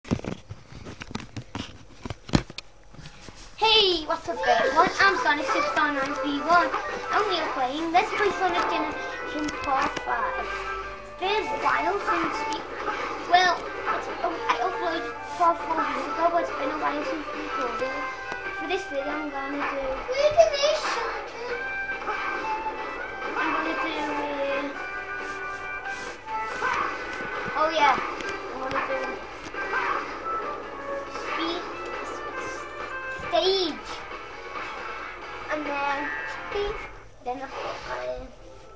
Hey, what's up everyone? I'm Sonic699V1 and we are playing Let's Play Sonic Generations Part 5. It's been a while since I uploaded Part 4 weeks ago, but it's been a while since we recorded it. For this video I'm gonna do oh yeah, I'm gonna do stage, and then speed, then I've got my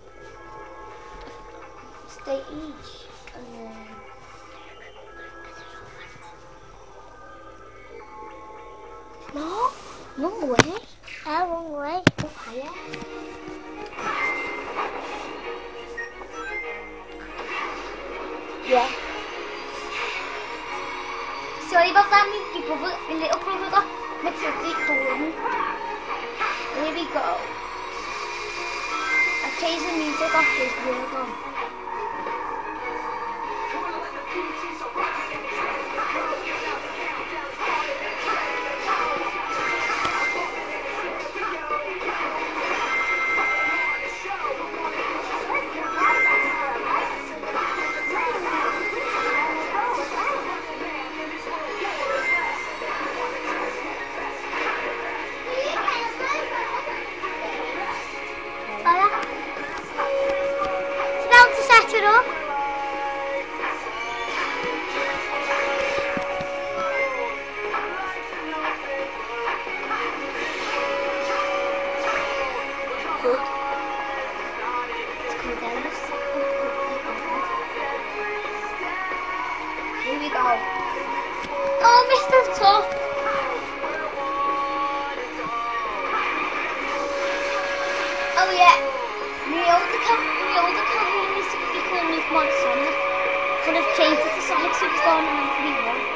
stage, and then wrong way. Wrong way. Oh, hiya. Yeah. Sorry about that, my little brother got mixed up the recording. Here we go. I've changed the music off this video. It up. Good. Let's go down this. Here we go. Oh, Mr. Top. Oh yeah. The older company used to be called Nuke Sonic. Could have changed it to Sonic Superstar 931.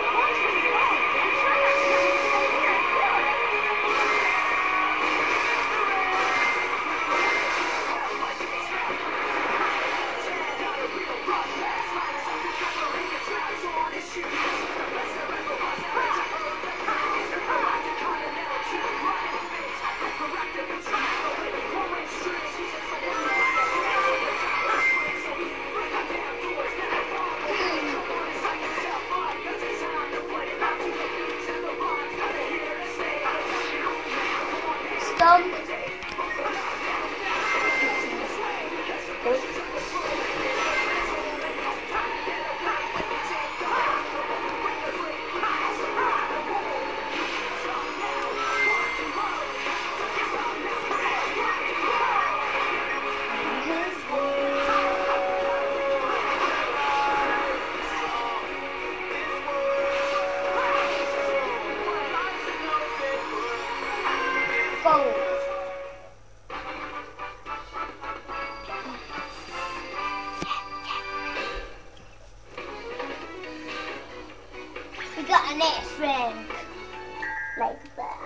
We got an S-rank, like that.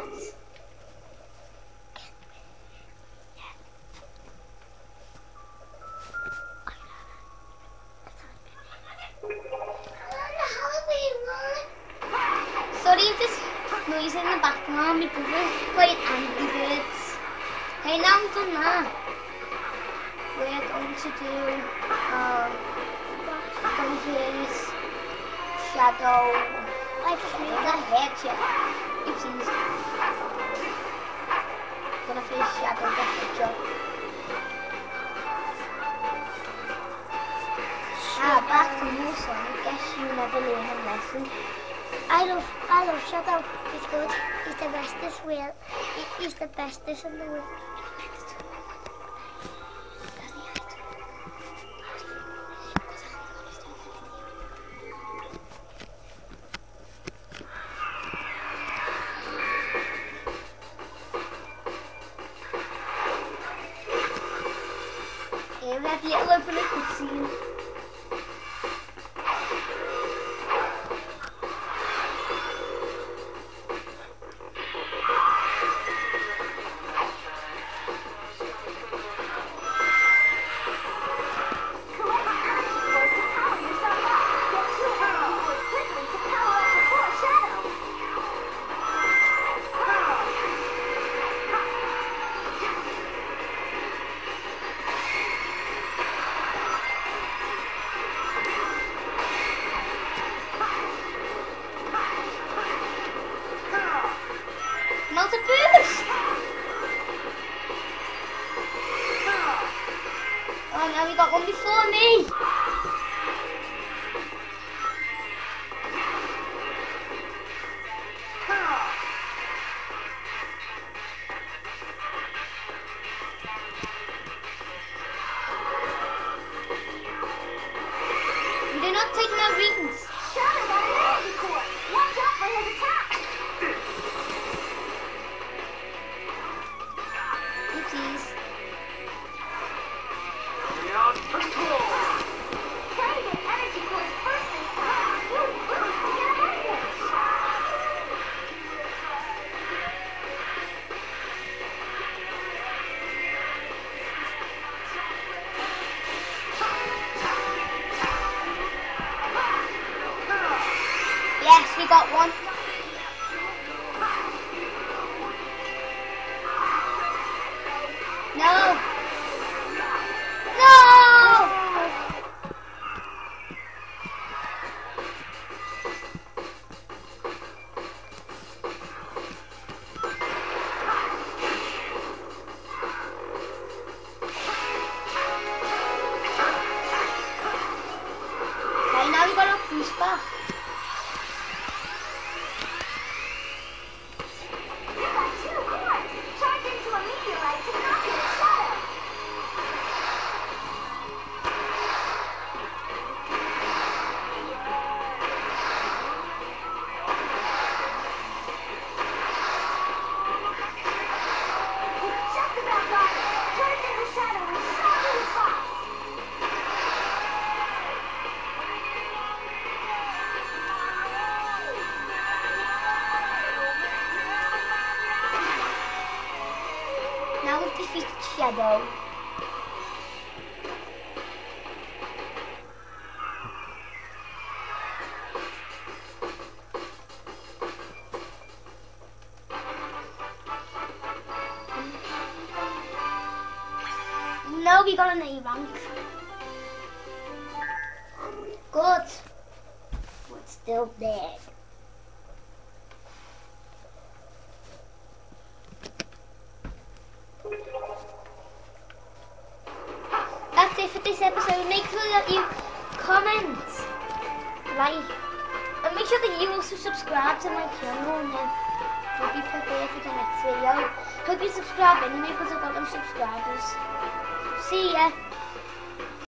Sorry if there's noise in the background, my brother's playing Angry Birds. Hey, now I'm done that. We're going to do Ghostface, Shadow. I just made that headshot. Oopsies. Gonna face Shadow the Hedgehog. Back to more Sonic. Guess you never learn a lesson. I love Shadow. He's good. He's the bestest wheel. He's the bestest in the world. Here we have the little open cutscene. Yes, we got one. No! No! Okay, now we got a boost back. Now we've defeated Shadow. No, we got an A rank. Good. But still dead. That's it for this episode. Make sure that you comment, like, and make sure that you also subscribe to my channel, and then you'll be prepared for the next video. Hope you subscribe anyway because I've got no subscribers. See ya.